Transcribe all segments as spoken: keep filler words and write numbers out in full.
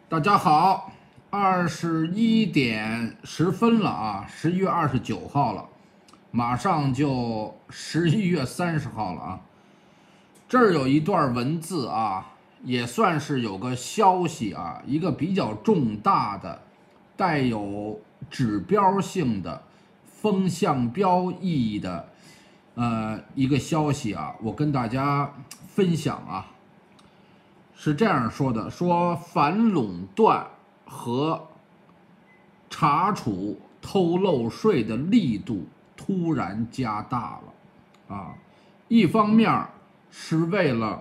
大家好，二十一点十分了啊，十一月二十九号了，马上就十一月三十号了啊。这儿有一段文字啊，也算是有个消息啊，一个比较重大的、带有指标性的、风向标意义的呃一个消息啊，我跟大家分享啊。是这样说的：说反垄断和查处偷漏税的力度突然加大了啊！一方面是为了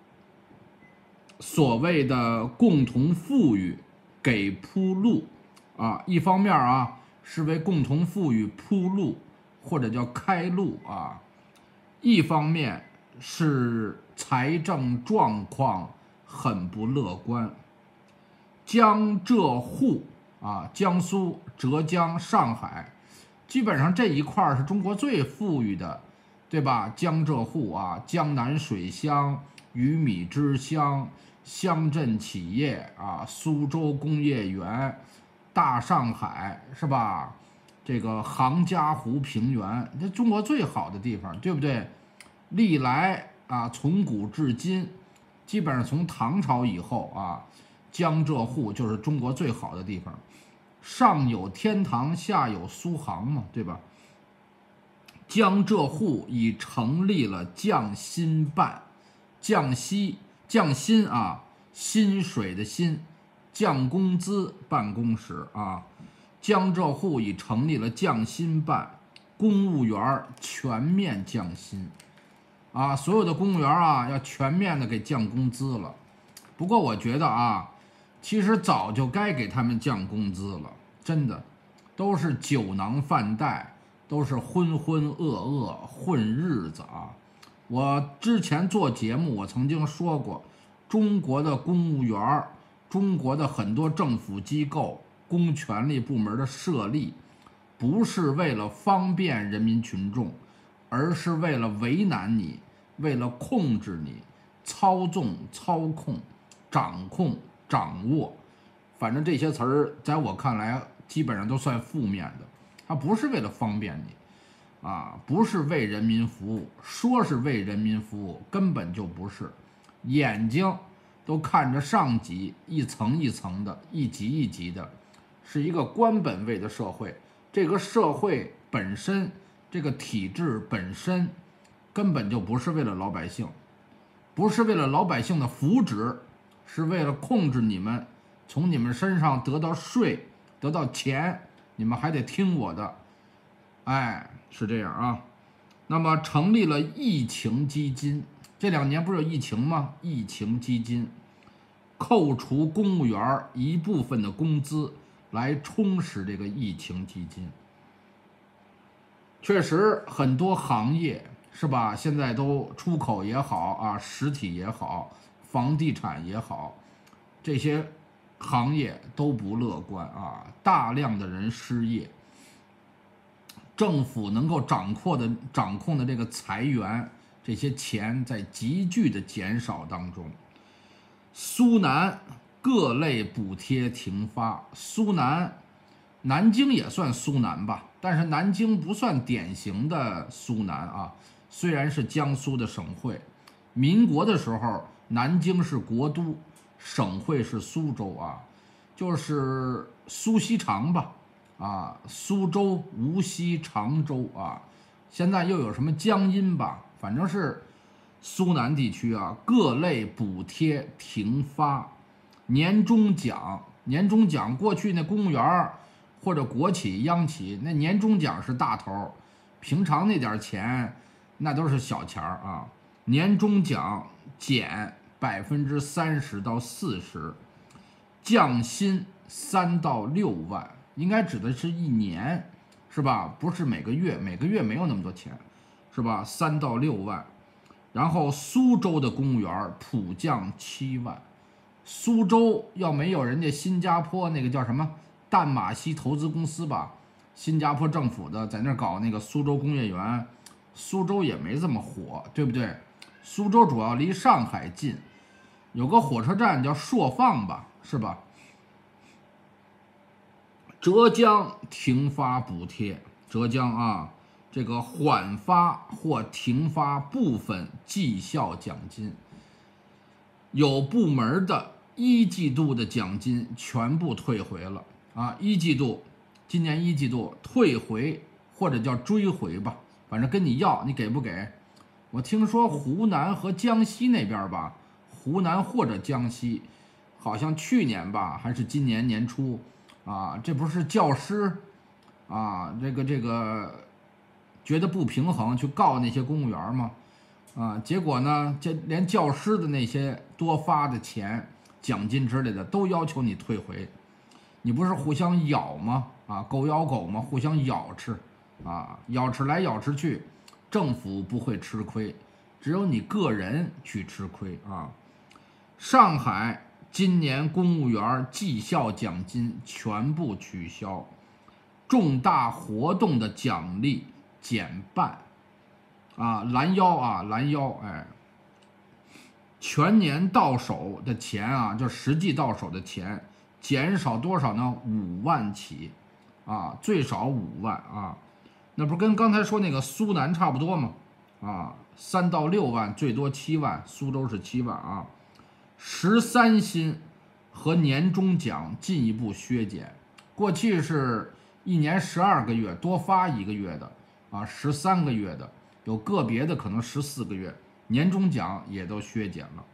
所谓的共同富裕给铺路啊，一方面啊是为共同富裕铺路或者叫开路啊，一方面是财政状况很不乐观。江浙沪啊，江苏、浙江、上海，基本上这一块是中国最富裕的，对吧？江浙沪啊，江南水乡、鱼米之乡、乡镇企业啊，苏州工业园、大上海，是吧？这个杭嘉湖平原，这中国最好的地方，对不对？历来啊，从古至今，基本上从唐朝以后啊，江浙沪就是中国最好的地方，上有天堂，下有苏杭嘛，对吧？江浙沪已成立了降薪办，降息降薪啊，薪水的薪，降工资办公室啊，江浙沪已成立了降薪办，公务员全面降薪。啊，所有的公务员啊，要全面的给降工资了。不过我觉得啊，其实早就该给他们降工资了，真的，都是酒囊饭袋，都是浑浑噩噩混日子啊。我之前做节目，我曾经说过，中国的公务员，中国的很多政府机构、公权力部门的设立，不是为了方便人民群众，而是为了为难你，为了控制你，操纵、操控、掌控、掌握，反正这些词儿在我看来基本上都算负面的。它不是为了方便你啊，不是为人民服务，说是为人民服务，根本就不是。眼睛都看着上级，一层一层的，一级一级的，是一个官本位的社会。这个社会本身，这个体制本身根本就不是为了老百姓，不是为了老百姓的福祉，是为了控制你们，从你们身上得到税，得到钱，你们还得听我的。哎，是这样啊。那么成立了疫情基金，这两年不是有疫情吗？疫情基金扣除公务员一部分的工资，来充实这个疫情基金。确实很多行业是吧，现在都出口也好啊，实体也好，房地产也好，这些行业都不乐观啊，大量的人失业，政府能够掌控的掌控的这个财源，这些钱在急剧的减少当中。苏南各类补贴停发，苏南，南京也算苏南吧，但是南京不算典型的苏南啊，虽然是江苏的省会。民国的时候，南京是国都，省会是苏州啊，就是苏锡常吧，啊，苏州、无锡、常州啊，现在又有什么江阴吧，反正是苏南地区啊，各类补贴停发。年终奖，年终奖过去那公务员或者国企、央企那年终奖是大头，平常那点钱那都是小钱儿啊。年终奖减百分之三十到四十，降薪三到六万，应该指的是一年，是吧？不是每个月，每个月没有那么多钱，是吧？三到六万。然后苏州的公务员普降七万。苏州要没有人家新加坡那个叫什么淡马锡投资公司吧，新加坡政府的在那搞那个苏州工业园，苏州也没这么火，对不对？苏州主要离上海近，有个火车站叫朔放吧，是吧？ 浙江停发补贴，浙江啊，这个缓发或停发部分绩效奖金，有部门的一季度的奖金全部退回了啊！一季度，今年一季度退回或者叫追回吧，反正跟你要，你给不给？我听说湖南和江西那边吧，湖南或者江西，好像去年吧，还是今年年初。啊，这不是教师啊，这个这个觉得不平衡去告那些公务员吗？啊，结果呢，这连教师的那些多发的钱、奖金之类的都要求你退回，你不是互相咬吗？啊，狗咬狗吗？互相咬吃，啊，咬吃来咬吃去，政府不会吃亏，只有你个人去吃亏啊。上海。今年公务员绩效奖金全部取消，重大活动的奖励减半，啊，拦腰啊，拦腰，哎，全年到手的钱啊，就实际到手的钱减少多少呢？五万起，啊，最少五万啊，那不是跟刚才说那个苏南差不多吗？啊，三到六万，最多七万，苏州是七万啊。十三薪和年终奖进一步削减，过去是一年十二个月多发一个月的啊，十三个月的，有个别的可能十四个月，年终奖也都削减了。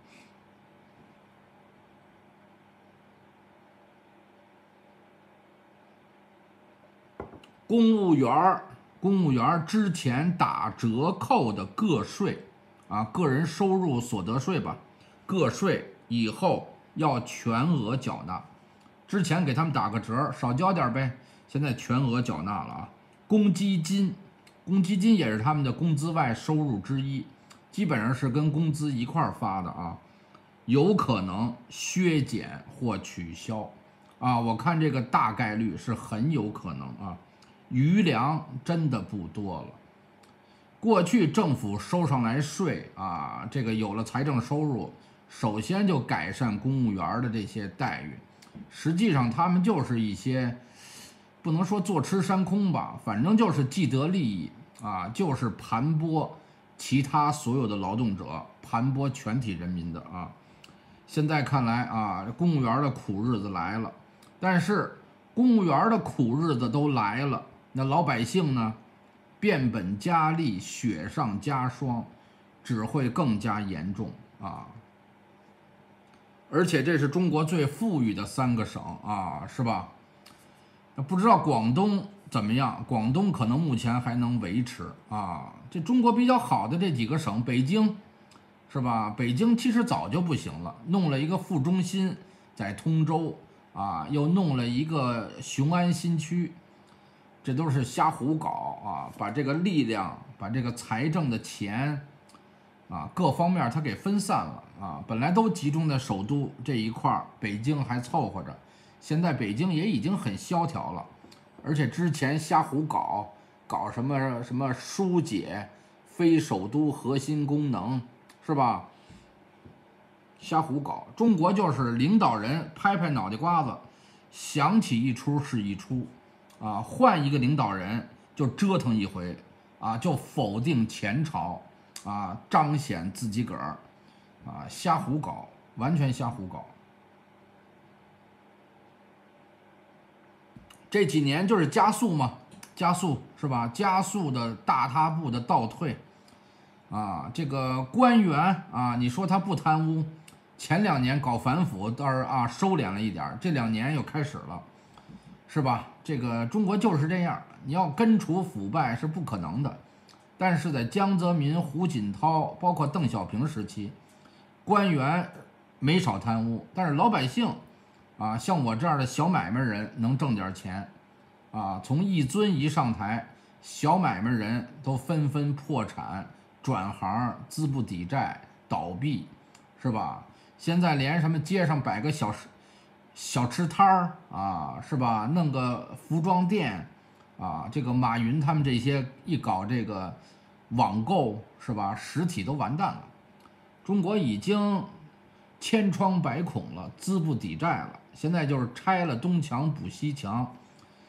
公务员公务员之前打折扣的个税啊，个人收入所得税吧，个税。以后要全额缴纳，之前给他们打个折，少交点呗，现在全额缴纳了啊。公积金，公积金也是他们的工资外收入之一，基本上是跟工资一块发的啊，有可能削减或取消啊。我看这个大概率是很有可能啊，余粮真的不多了。过去政府收上来税啊，这个有了财政收入。首先就改善公务员的这些待遇，实际上他们就是一些不能说坐吃山空吧，反正就是既得利益啊，就是盘剥其他所有的劳动者，盘剥全体人民的啊。现在看来啊，公务员的苦日子来了，但是公务员的苦日子都来了，那老百姓呢，变本加厉，雪上加霜，只会更加严重啊。而且这是中国最富裕的三个省啊，是吧？不知道广东怎么样？广东可能目前还能维持啊。这中国比较好的这几个省，北京是吧？北京其实早就不行了，弄了一个副中心在通州啊，又弄了一个雄安新区，这都是瞎胡搞啊！把这个力量，把这个财政的钱。啊，各方面它给分散了啊，本来都集中在首都这一块儿，北京还凑合着，现在北京也已经很萧条了，而且之前瞎胡搞，搞什么什么疏解非首都核心功能，是吧？瞎胡搞，中国就是领导人拍拍脑袋瓜子，想起一出是一出，啊，换一个领导人就折腾一回，啊，就否定前朝。啊，彰显自己个儿，啊，瞎胡搞，完全瞎胡搞。这几年就是加速嘛，加速是吧？加速的大踏步的倒退，啊，这个官员啊，你说他不贪污，前两年搞反腐倒是啊收敛了一点，这两年又开始了，是吧？这个中国就是这样，你要根除腐败是不可能的。但是在江泽民、胡锦涛，包括邓小平时期，官员没少贪污，但是老百姓，啊，像我这样的小买卖人能挣点钱，啊，从一尊一上台，小买卖人都纷纷破产、转行、资不抵债、倒闭，是吧？现在连什么街上摆个小小吃摊儿啊，是吧？弄个服装店。啊，这个马云他们这些一搞这个网购是吧，实体都完蛋了。中国已经千疮百孔了，资不抵债了。现在就是拆了东墙补西墙，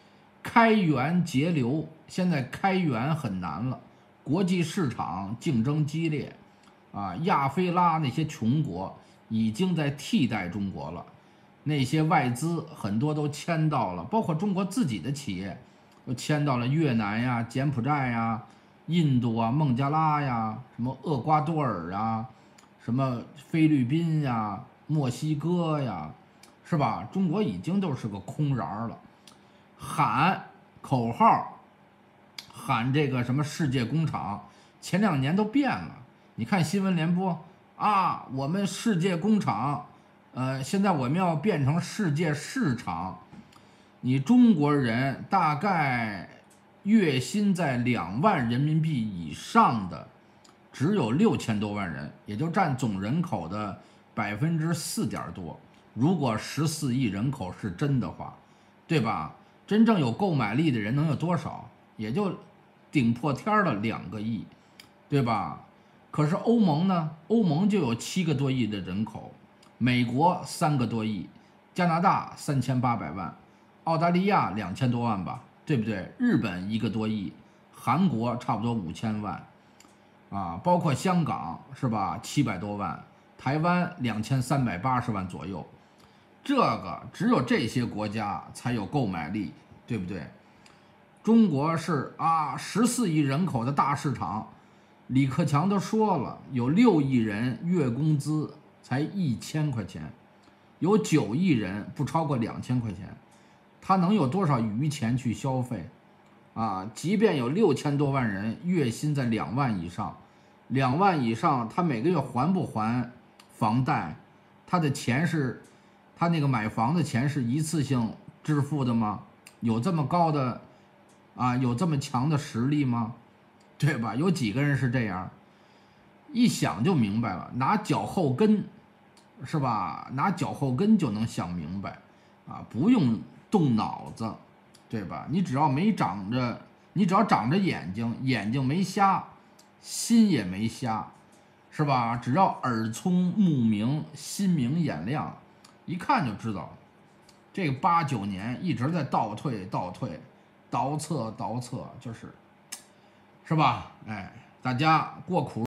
开源节流，现在开源很难了，国际市场竞争激烈，啊，亚非拉那些穷国已经在替代中国了，那些外资很多都迁到了，包括中国自己的企业，都迁到了越南呀、柬埔寨呀、印度啊、孟加拉呀、什么厄瓜多尔啊、什么菲律宾呀、墨西哥呀，是吧？中国已经都是个空瓤了。喊口号，喊这个什么世界工厂，前两年都变了。你看新闻联播啊，我们世界工厂，呃，现在我们要变成世界市场。你中国人大概月薪在两万人民币以上的，只有六千多万人，也就占总人口的百分之四点多。如果十四亿人口是真的话，对吧？真正有购买力的人能有多少？也就顶破天了两个亿，对吧？可是欧盟呢？欧盟就有七个多亿的人口，美国三个多亿，加拿大三千八百万，澳大利亚两千多万吧，对不对？日本一个多亿，韩国差不多五千万，啊，包括香港是吧？七百多万，台湾两千三百八十万左右。这个只有这些国家才有购买力，对不对？中国是啊，十四亿人口的大市场，李克强都说了，有六亿人月工资才一千块钱，有九亿人不超过两千块钱，他能有多少余钱去消费？啊，即便有六千多万人月薪在两万以上，两万以上，他每个月还不还房贷？他的钱是。他那个买房的钱是一次性支付的吗？有这么高的啊，有这么强的实力吗？对吧？有几个人是这样？一想就明白了，拿脚后跟，是吧？拿脚后跟就能想明白，啊，不用动脑子，对吧？你只要没长着，你只要长着眼睛，眼睛没瞎，心也没瞎，是吧？只要耳聪目明，心明眼亮。一看就知道，这个八九年一直在倒退、倒退、倒测、倒测，就是，是吧？哎，大家过苦。